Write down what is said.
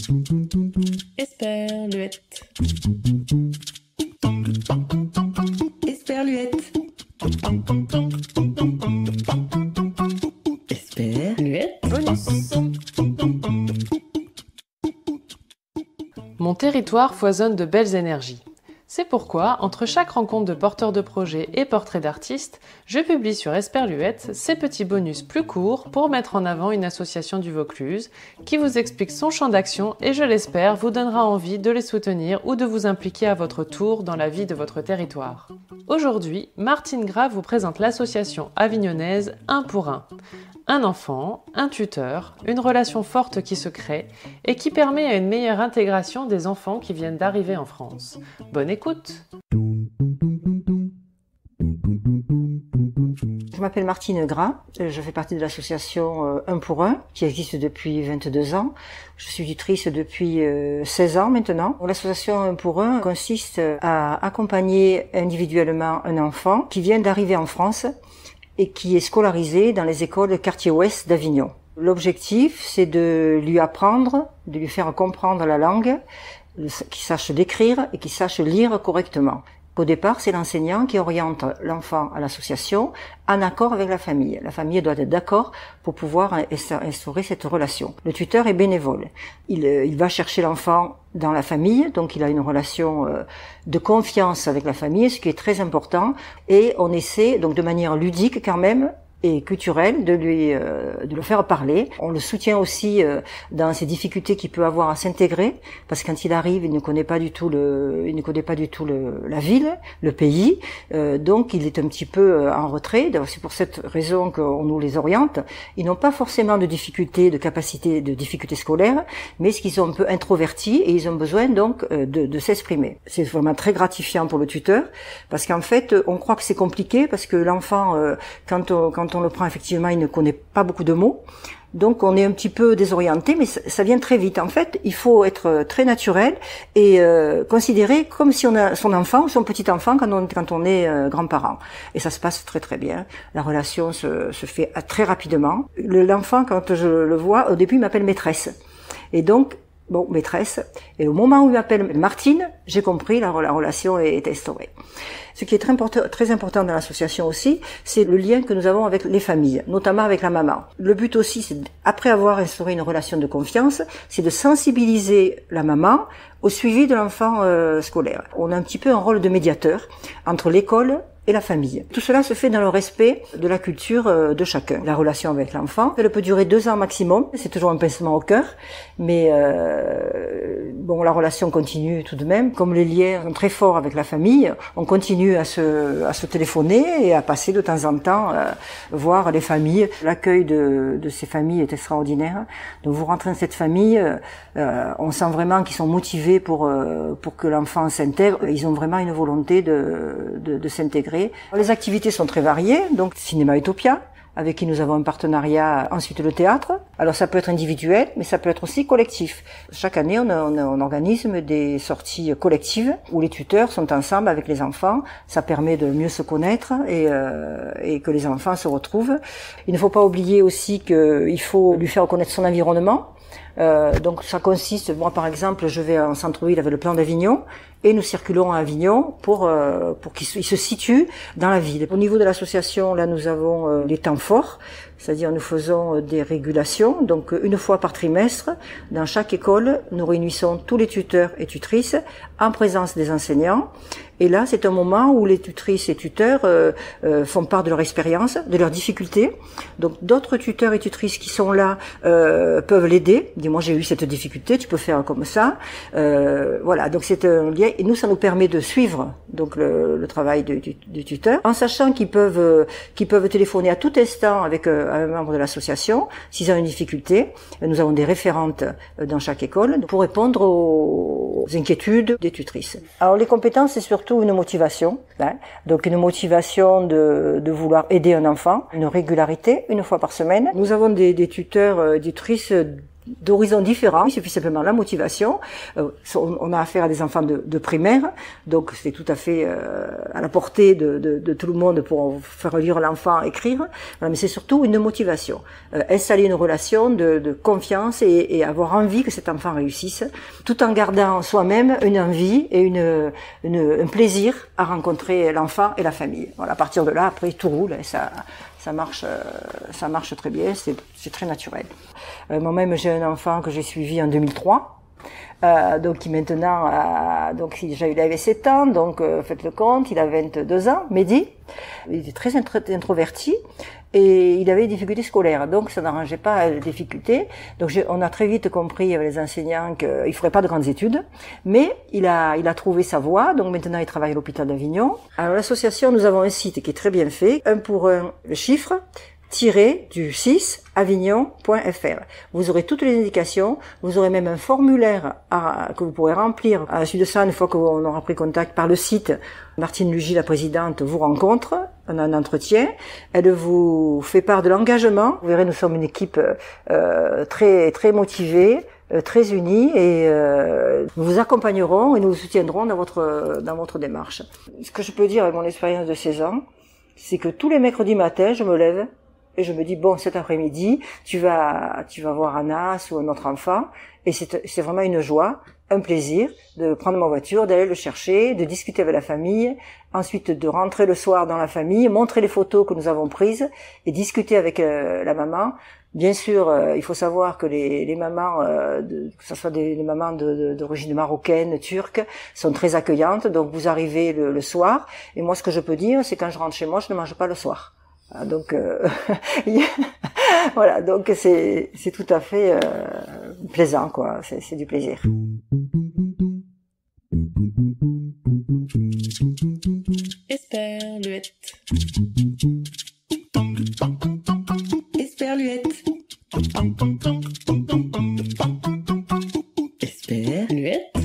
Esperluette. Esperluette. Esperluette. Bonus. Mon territoire foisonne de belles énergies. C'est pourquoi, entre chaque rencontre de porteurs de projets et portraits d'artistes, je publie sur Esperluette ces petits bonus plus courts pour mettre en avant une association du Vaucluse qui vous explique son champ d'action et, je l'espère, vous donnera envie de les soutenir ou de vous impliquer à votre tour dans la vie de votre territoire. Aujourd'hui, Martine Gras vous présente l'association avignonnaise Un pour un. Un enfant, un tuteur, une relation forte qui se crée et qui permet à une meilleure intégration des enfants qui viennent d'arriver en France. Bonne écoute! Je m'appelle Martine Gras, je fais partie de l'association Un pour un, qui existe depuis 22 ans. Je suis tutrice depuis 16 ans maintenant. L'association Un pour un consiste à accompagner individuellement un enfant qui vient d'arriver en France et qui est scolarisé dans les écoles quartier ouest d'Avignon. L'objectif, c'est de lui apprendre, de lui faire comprendre la langue, qu'il sache l'écrire et qu'il sache lire correctement. Au départ, c'est l'enseignant qui oriente l'enfant à l'association en accord avec la famille. La famille doit être d'accord pour pouvoir instaurer cette relation. Le tuteur est bénévole. Il va chercher l'enfant dans la famille, donc il a une relation de confiance avec la famille, ce qui est très important. Et on essaie, donc de manière ludique quand même, et culturel, de le faire parler. On le soutient aussi dans ses difficultés qu'il peut avoir à s'intégrer, parce que quand il arrive, il ne connaît pas du tout la ville, le pays, donc il est un petit peu en retrait. C'est pour cette raison qu'on nous les oriente. Ils n'ont pas forcément de difficultés, de difficultés scolaires, mais ce qu'ils sont un peu introvertis et ils ont besoin donc de s'exprimer. C'est vraiment très gratifiant pour le tuteur, parce qu'en fait, on croit que c'est compliqué, parce que l'enfant, quand on le prend, effectivement, il ne connaît pas beaucoup de mots. Donc, on est un petit peu désorienté, mais ça vient très vite. En fait, il faut être très naturel et considérer comme si on a son enfant ou son petit enfant quand on est grand-parent. Et ça se passe très très bien. La relation se fait très rapidement. L'enfant, quand je le vois, au début, il m'appelle maîtresse. Et donc, bon, maîtresse. Et au moment où il m'appelle Martine, j'ai compris, la relation est instaurée. Ce qui est très important dans l'association aussi, c'est le lien que nous avons avec les familles, notamment avec la maman. Le but aussi, c'est, après avoir instauré une relation de confiance, c'est de sensibiliser la maman au suivi de l'enfant scolaire. On a un petit peu un rôle de médiateur entre l'école et la famille. Tout cela se fait dans le respect de la culture de chacun. La relation avec l'enfant, elle peut durer 2 ans maximum. C'est toujours un pincement au cœur, mais bon, la relation continue tout de même. Comme les liens sont très forts avec la famille, on continue à se téléphoner et à passer de temps en temps voir les familles. L'accueil de ces familles est extraordinaire. Donc vous rentrez dans cette famille, on sent vraiment qu'ils sont motivés pour que l'enfant s'intègre. Ils ont vraiment une volonté de s'intégrer. Les activités sont très variées, donc Cinéma Utopia, avec qui nous avons un partenariat, ensuite le théâtre. Alors ça peut être individuel, mais ça peut être aussi collectif. Chaque année, on organise des sorties collectives où les tuteurs sont ensemble avec les enfants. Ça permet de mieux se connaître et que les enfants se retrouvent. Il ne faut pas oublier aussi qu'il faut lui faire connaître son environnement. Donc ça consiste, moi par exemple, je vais en centre-ville avec le plan d'Avignon et nous circulons à Avignon pour qu'il se situe dans la ville. Au niveau de l'association, là nous avons les temps forts, c'est-à-dire nous faisons des régulations, donc une fois par trimestre, dans chaque école, nous réunissons tous les tuteurs et tutrices en présence des enseignants. Et là, c'est un moment où les tutrices et tuteurs font part de leur expérience, de leurs difficultés. Donc, d'autres tuteurs et tutrices qui sont là peuvent l'aider. Dis, moi, j'ai eu cette difficulté, tu peux faire comme ça. Voilà, donc c'est un lien. Et nous, ça nous permet de suivre donc le travail du tuteur, en sachant qu'ils peuvent téléphoner à tout instant avec un membre de l'association s'ils ont une difficulté. Nous avons des référentes dans chaque école pour répondre aux inquiétudes des tutrices. Alors, les compétences, c'est surtout une motivation, hein. Donc une motivation de vouloir aider un enfant, une régularité, une fois par semaine. Nous avons des tuteurs, tutrices d'horizons différents. Il suffit simplement la motivation. On a affaire à des enfants de primaire, donc c'est tout à fait à la portée de tout le monde pour faire lire l'enfant, écrire. Voilà, mais c'est surtout une motivation. Installer une relation de confiance et avoir envie que cet enfant réussisse, tout en gardant soi-même une envie et un plaisir à rencontrer l'enfant et la famille. Voilà, à partir de là, après tout roule, et ça marche très bien, c'est très naturel. Moi-même, j'ai un enfant que j'ai suivi en 2003, donc qui maintenant donc il avait 7 ans, donc faites le compte, il a 22 ans, Mehdi. Il était très introverti et il avait des difficultés scolaires, donc ça n'arrangeait pas les difficultés. Donc on a très vite compris avec les enseignants qu'il ferait pas de grandes études, mais il a trouvé sa voie. Donc maintenant il travaille à l'hôpital d'Avignon. Alors l'association, nous avons un site qui est très bien fait, 1 pour 1 le chiffre -du6 avignon.fr. Vous aurez toutes les indications, vous aurez même un formulaire que vous pourrez remplir. À la suite de ça, une fois qu'on aura pris contact par le site, Martine Lugy, la présidente, vous rencontre, on a un entretien, elle vous fait part de l'engagement. Vous verrez, nous sommes une équipe très très motivée, très unis, et nous vous accompagnerons et nous vous soutiendrons dans votre démarche. Ce que je peux dire avec mon expérience de 16 ans, c'est que tous les mercredis matins, je me lève et je me dis, bon, cet après-midi, tu vas voir Anas ou un autre enfant, et c'est vraiment une joie, un plaisir de prendre ma voiture, d'aller le chercher, de discuter avec la famille, ensuite de rentrer le soir dans la famille, montrer les photos que nous avons prises et discuter avec la maman. Bien sûr, il faut savoir que les mamans, que ce soit des mamans d'origine marocaine, turque, sont très accueillantes. Donc vous arrivez le soir, et moi ce que je peux dire, c'est quand je rentre chez moi, je ne mange pas le soir. Donc voilà, donc c'est tout à fait plaisant, quoi. C'est du plaisir. Esperluette. Esperluette. Esperluette.